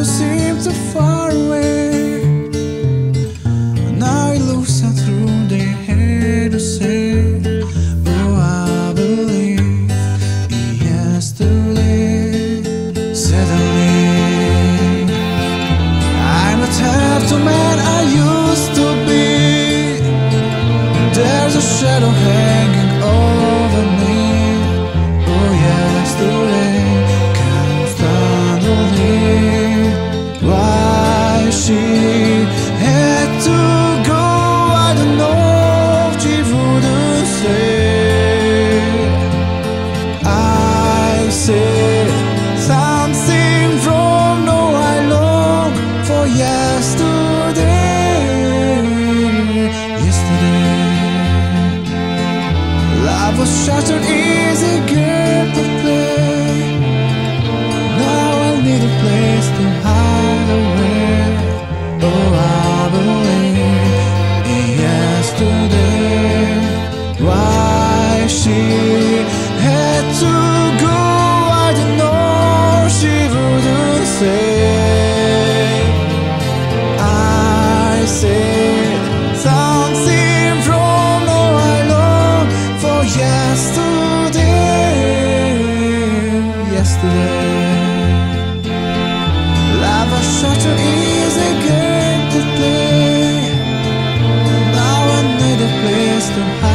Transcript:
seem too far away. Now it looks like through their head to say, oh, I believe in yesterday. Suddenly I'm a type of man I used to be. There's a shadow hanging over me. Oh, yesterday comes suddenly. Why she had to go, I don't know. She wouldn't say. I said something wrong. No, I long for yesterday. Love was such an easy game to play. Now I need a place to hide away. Oh, I believe in yesterday. Why she had to go, I don't know. She wouldn't say. I said something wrong. No, I long for yesterday. Love was such an easy game to play. Now I need a place to hide.